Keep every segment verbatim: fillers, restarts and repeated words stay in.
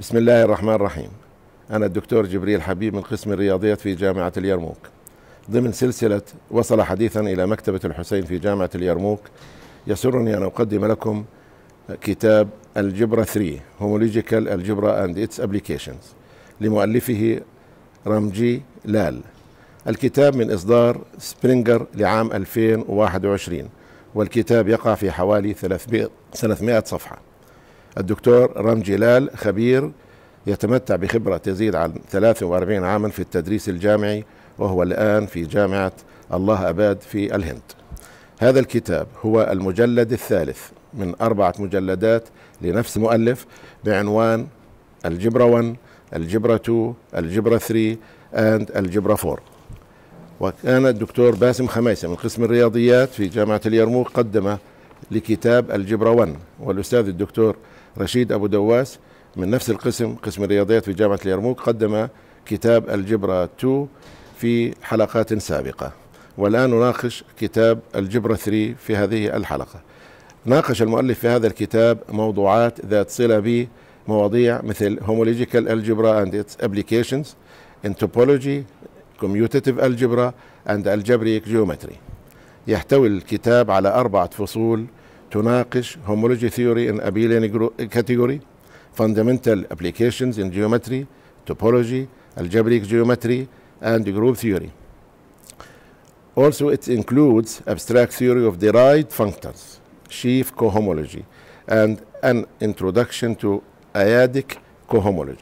بسم الله الرحمن الرحيم. أنا الدكتور جبريل حبيب من قسم الرياضيات في جامعة اليرموك، ضمن سلسلة وصل حديثا إلى مكتبة الحسين في جامعة اليرموك. يسرني أن أقدم لكم كتاب الجبرا ثلاثة Homological Algebra and its Applications لمؤلفه رامجي لال. الكتاب من إصدار سبرينجر لعام ألفين وواحد وعشرين، والكتاب يقع في حوالي ثلاثمائة صفحة. الدكتور رامجي لال خبير يتمتع بخبرة تزيد عن ثلاثة وأربعين عاما في التدريس الجامعي، وهو الآن في جامعة الله أباد في الهند. هذا الكتاب هو المجلد الثالث من أربعة مجلدات لنفس المؤلف بعنوان الجبرا واحد، الجبرا اثنين، الجبرا ثلاثة and الجبرا أربعة. وكان الدكتور باسم خميسة من قسم الرياضيات في جامعة اليرموك قدم لكتاب الجبرا واحد، والأستاذ الدكتور رشيد أبو دواس من نفس القسم قسم الرياضيات في جامعة اليرموك قدم كتاب الجبرا اثنين في حلقات سابقة، والآن نناقش كتاب الجبرا ثلاثة في هذه الحلقة. ناقش المؤلف في هذا الكتاب موضوعات ذات صلة بمواضيع مثل Homological Algebra and its Applications in Topology, Commutative Algebra and Algebraic Geometry. يحتوي الكتاب على أربعة فصول تناقش Homology Theory in Abelian Category, Fundamental Applications in Geometry, Topology, Algebraic Geometry and Group Theory. Also, it includes abstract theory of derived functors, sheaf cohomology, and an introduction to أياديك cohomology.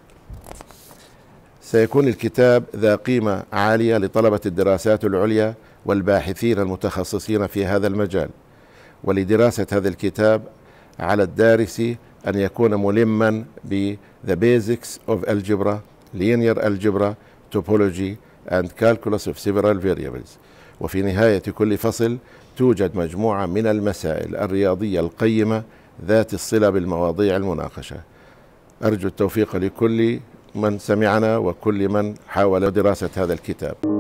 سيكون الكتاب ذا قيمة عالية لطلبة الدراسات العليا والباحثين المتخصصين في هذا المجال. ولدراسة هذا الكتاب على الدارس أن يكون ملما ب The Basics of Algebra, Linear Algebra, Topology and Calculus of Several Variables. وفي نهاية كل فصل توجد مجموعة من المسائل الرياضية القيمة ذات الصلة بالمواضيع المناقشة. أرجو التوفيق لكل من سمعنا وكل من حاول دراسة هذا الكتاب.